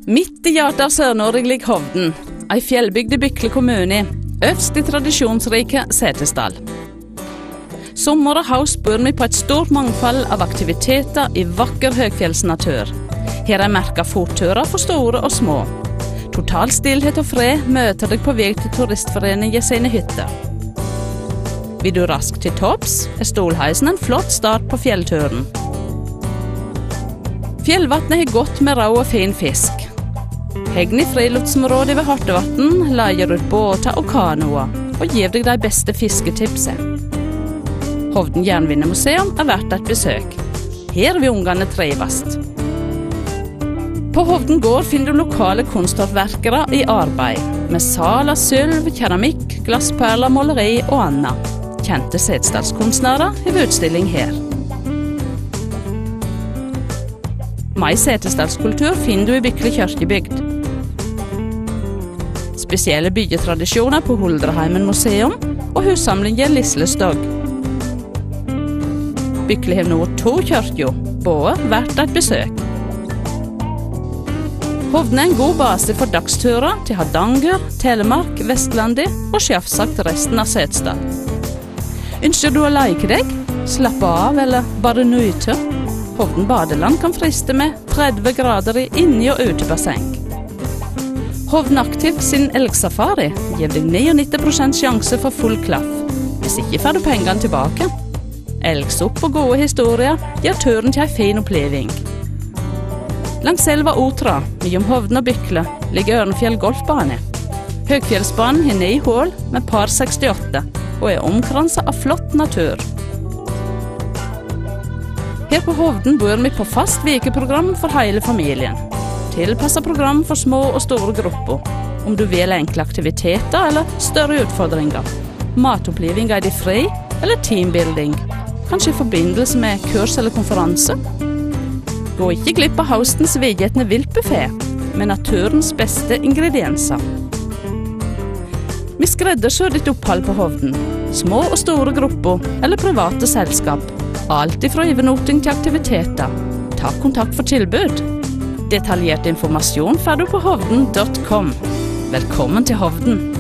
Midt i hjertet av Sør-Norge ligger Hovden, ei fjellbygd i Bykle kommune, øverst i tradisjonsrike Setesdal. Sommer og høst bor vi på et stort mangfold av aktiviteter i vakker høgfjellsnatur. Her er merket fotturer for store og små. Total stillhet og fred møter deg på vei til turistforeningen sine hytter. Vil du raskt til topps, er Stolheisen en flott start på fjellturen. Fjellvatnet har godt med rå og fin fisk. Hegn i friluftsområdet ved Hartevatn leier ut båter og kanoer og gir deg de beste fisketipset. Hovden Jernvinnemuseum er verdt et besøk. Her vil ungene trivast. På Hovden gård finner du lokale kunsthåndverkere i arbeid, med sal av sølv, keramikk, glassperler, måleri og annet. Kjente setesdalskunstnere har utstilling her. Mai setesdalskultur finner du i Bykle kirkebygd. Spesielle byggetradisjoner på Huldreheimen museum og hussamlingen Lislestog. Bykle har nå 2 kirker, både verdt et besøk. Hovden er en god base for dagsturer til Hardanger, Telemark, Vestlandet og selvsagt resten av Setesdal. Ønsker du å leke deg, slappe av eller bare nyte? Hovden badeland kan friste med 30 grader i inni- og utebasseng. Hovden Aktiv sin elgsafari gir deg 99% sjanse for full klaff. Hvis ikke får du pengene tilbake. Elgsopp og gode historier gjør turen til en fin oppleving. Langs elva Otra, mellom Hovden og Bykle, ligger Ørnfjell golfbane. Høgfjellsbanen har 9 hull med par 68 og er omkranset av flott natur. Her på Hovden bor vi på fast vikeprogram for hele familien. Tilpasset program for små og store grupper, om du vil enkle aktiviteter eller større utfordringer. Matopplevelser er de fri, eller teambuilding, kanskje i forbindelse med kurs eller konferanse. Gå ikke glipp av høstens vidgetne viltbuffé, med naturens beste ingredienser. Vi skreddersyr ditt opphold på Hovden, små og store grupper eller private selskap. Alt ifra ivenoting til aktiviteter. Ta kontakt for tilbud. Detaljert informasjon får du på hovden.com. Velkommen til Hovden!